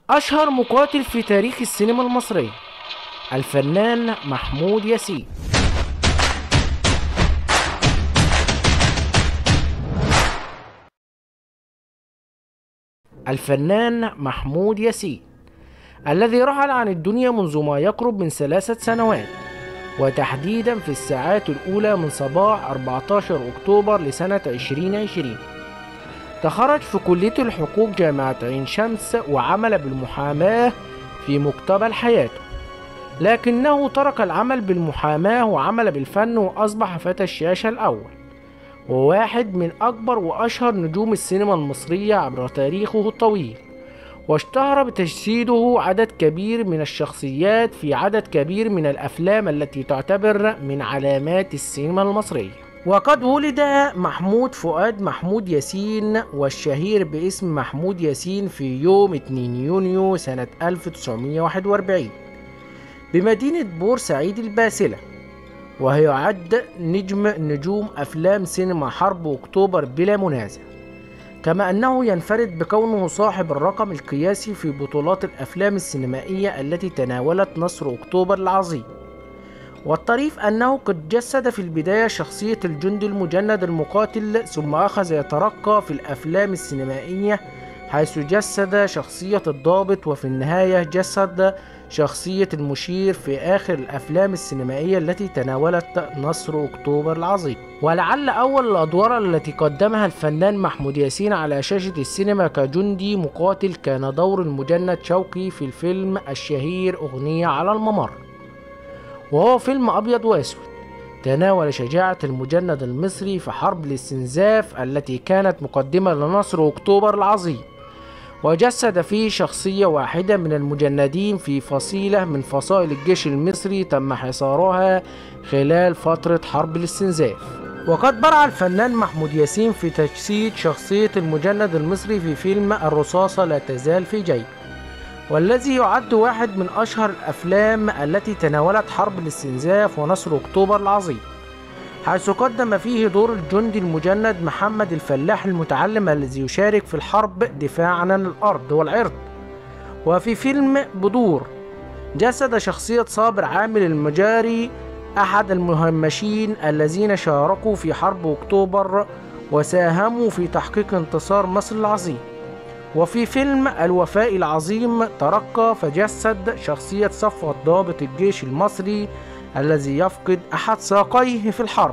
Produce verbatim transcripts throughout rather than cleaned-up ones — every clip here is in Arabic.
أشهر مقاتل في تاريخ السينما المصرية الفنان محمود ياسين. الفنان محمود ياسين الذي رحل عن الدنيا منذ ما يقرب من ثلاثة سنوات، وتحديدا في الساعات الأولى من صباح أربعة عشر أكتوبر لسنة ألفين وعشرين. تخرج في كلية الحقوق جامعة عين شمس، وعمل بالمحاماة في مقتبل حياته، لكنه ترك العمل بالمحاماة وعمل بالفن، وأصبح فتى الشاشة الأول، وواحد من أكبر وأشهر نجوم السينما المصرية عبر تاريخه الطويل، واشتهر بتجسيده عدد كبير من الشخصيات في عدد كبير من الأفلام التي تعتبر من علامات السينما المصرية. وقد ولد محمود فؤاد محمود ياسين، والشهير باسم محمود ياسين، في يوم اثنين يونيو سنة ألف وتسعمائة وواحد وأربعين بمدينة بورسعيد الباسلة، وهي يعد نجم نجوم أفلام سينما حرب أكتوبر بلا منازع، كما أنه ينفرد بكونه صاحب الرقم القياسي في بطولات الأفلام السينمائية التي تناولت نصر أكتوبر العظيم. والطريف أنه قد جسد في البداية شخصية الجندي المجند المقاتل، ثم أخذ يترقى في الأفلام السينمائية حيث جسد شخصية الضابط، وفي النهاية جسد شخصية المشير في آخر الأفلام السينمائية التي تناولت نصر أكتوبر العظيم. ولعل أول الأدوار التي قدمها الفنان محمود ياسين على شاشة السينما كجندي مقاتل كان دور المجند شوقي في الفيلم الشهير أغنية على الممر، وهو فيلم أبيض وأسود تناول شجاعة المجند المصري في حرب الاستنزاف التي كانت مقدمة لنصر أكتوبر العظيم، وجسد فيه شخصية واحدة من المجندين في فصيلة من فصائل الجيش المصري تم حصارها خلال فترة حرب الاستنزاف. وقد برع الفنان محمود ياسين في تجسيد شخصية المجند المصري في فيلم الرصاصة لا تزال في جيبي، والذي يعد واحد من أشهر الأفلام التي تناولت حرب الاستنزاف ونصر أكتوبر العظيم، حيث قدم فيه دور الجندي المجند محمد الفلاح المتعلم الذي يشارك في الحرب دفاعا عن الأرض والعرض. وفي فيلم بدور جسد شخصية صابر عامل المجاري، أحد المهمشين الذين شاركوا في حرب أكتوبر وساهموا في تحقيق انتصار مصر العظيم. وفي فيلم الوفاء العظيم ترقى فجسد شخصية صفوت ضابط الجيش المصري الذي يفقد أحد ساقيه في الحرب.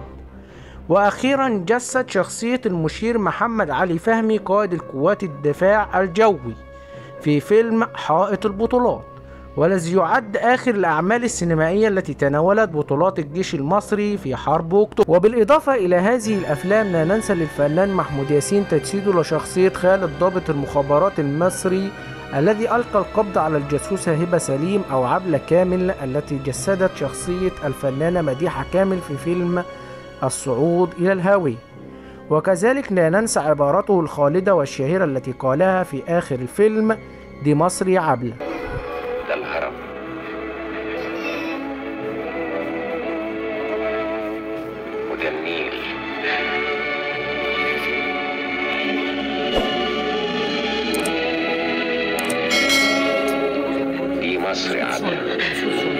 وأخيرا جسد شخصية المشير محمد علي فهمي قائد القوات الدفاع الجوي في فيلم حائط البطولات، والذي يعد آخر الأعمال السينمائية التي تناولت بطولات الجيش المصري في حرب أكتوبر. وبالإضافة إلى هذه الأفلام لا ننسى للفنان محمود ياسين تجسيده لشخصية خالد ضابط المخابرات المصري الذي ألقى القبض على الجاسوسة هبة سليم أو عبلة كامل، التي جسدت شخصية الفنانة مديحة كامل في فيلم الصعود إلى الهاوية. وكذلك لا ننسى عبارته الخالدة والشهيرة التي قالها في آخر الفيلم: دي مصر يا عبلة. ده الهرم وده النيل، دي مصر يا عبلة.